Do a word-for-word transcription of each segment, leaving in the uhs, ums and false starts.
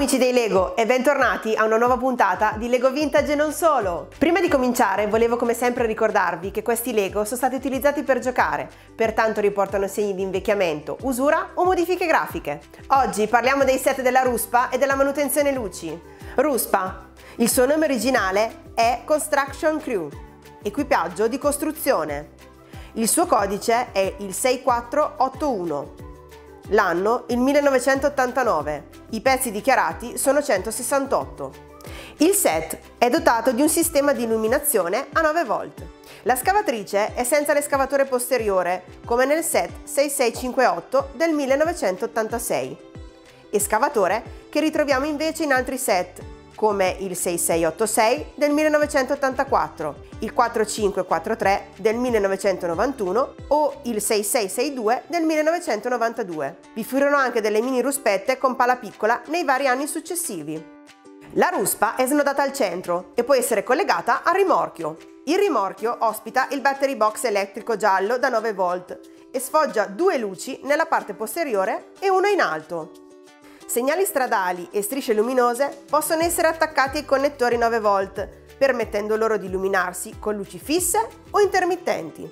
amici dei Lego e bentornati a una nuova puntata di Lego Vintage e non solo! Prima di cominciare volevo come sempre ricordarvi che questi Lego sono stati utilizzati per giocare, pertanto riportano segni di invecchiamento, usura o modifiche grafiche. Oggi parliamo dei set della Ruspa e della manutenzione luci. Ruspa. Il suo nome originale è Construction Crew, equipaggio di costruzione. Il suo codice è il sei quattro otto uno. L'anno il millenovecentottantanove, i pezzi dichiarati sono centosessantotto. Il set è dotato di un sistema di illuminazione a nove volt. La scavatrice è senza l'escavatore posteriore, come nel set sei sei cinque otto del millenovecentottantasei. Escavatore che ritroviamo invece in altri set, come il sei sei otto sei del millenovecentottantaquattro, il quattro cinque quattro tre del millenovecentonovantuno o il sei sei sei due del millenovecentonovantadue. Vi furono anche delle mini ruspette con pala piccola nei vari anni successivi. La ruspa è snodata al centro e può essere collegata al rimorchio. Il rimorchio ospita il battery box elettrico giallo da nove volt e sfoggia due luci nella parte posteriore e una in alto. Segnali stradali e strisce luminose possono essere attaccati ai connettori nove volt, permettendo loro di illuminarsi con luci fisse o intermittenti.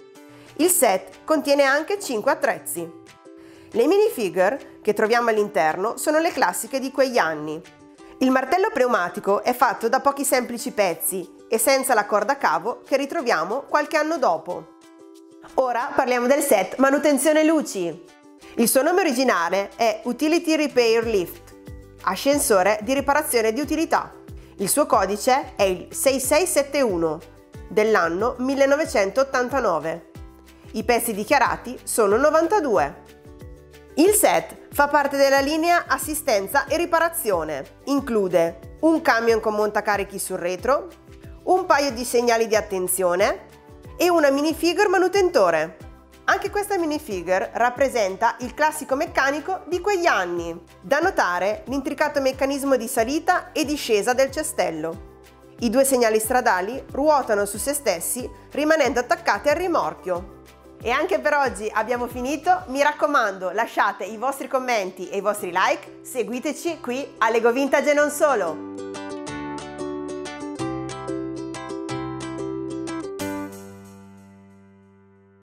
Il set contiene anche cinque attrezzi. Le minifigure che troviamo all'interno sono le classiche di quegli anni. Il martello pneumatico è fatto da pochi semplici pezzi e senza la corda a cavo che ritroviamo qualche anno dopo. Ora parliamo del set manutenzione luci. Il suo nome originale è Utility Repair Lift, ascensore di riparazione di utilità. Il suo codice è il sei sei sette uno dell'anno millenovecentottantanove. I pezzi dichiarati sono novantadue. Il set fa parte della linea assistenza e riparazione. Include un camion con montacarichi sul retro, un paio di segnali di attenzione e una minifigure manutentore. Anche questa minifigure rappresenta il classico meccanico di quegli anni. Da notare l'intricato meccanismo di salita e discesa del cestello. I due segnali stradali ruotano su se stessi rimanendo attaccati al rimorchio. E anche per oggi abbiamo finito, mi raccomando lasciate i vostri commenti e i vostri like, seguiteci qui a Lego Vintage e non solo!